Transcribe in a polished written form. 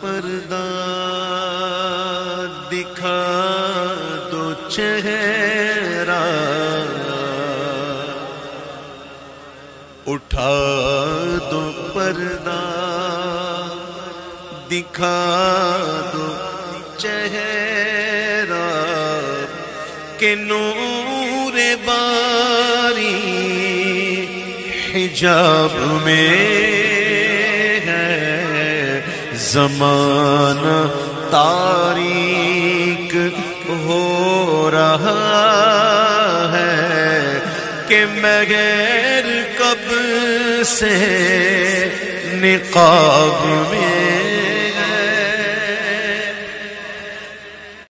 पर्दा दिखा दो चेहरा, उठा दो पर्दा दिखा दो चेहरा के नूर बारी हिजाब में है, ज़माना तारीक हो रहा है कि मगर कब से निकाब में